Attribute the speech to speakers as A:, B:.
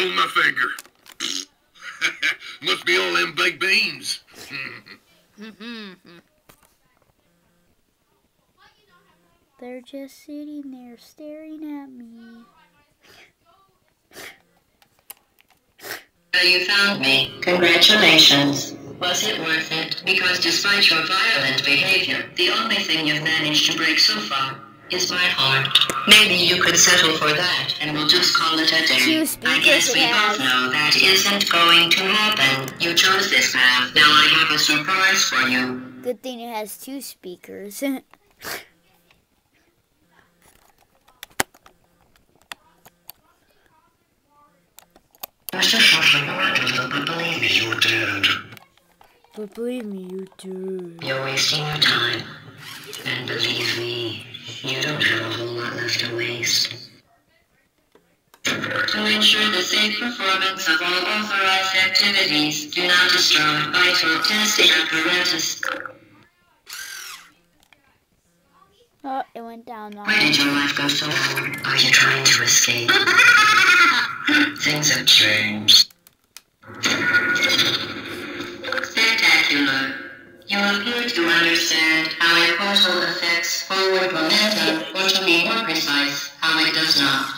A: on my finger. Must be all them baked beans.
B: They're just sitting there staring at me.
C: You found me. Congratulations. Was it worth it? Because despite your violent behavior, the only thing you've managed to break so far is my heart. Maybe you could settle for that, and we'll just call it a day. I guess we both know that isn't going to happen. You chose this path. Now I have a surprise for you.
B: Good thing it has 2 speakers.
C: Mr. Shuffling, but believe me, you're dead.
B: But believe me, you do.
C: You're wasting your time. And believe me, you don't have a whole lot left to waste. To ensure the safe performance of all authorized activities, do not destroy vital testing apparatus.
B: Oh, it went down.
C: Why did your life go so wrong? Are you trying to escape? Things have changed. Spectacular. You appear to understand how a portal affects forward momentum, or to be more precise, how it does not.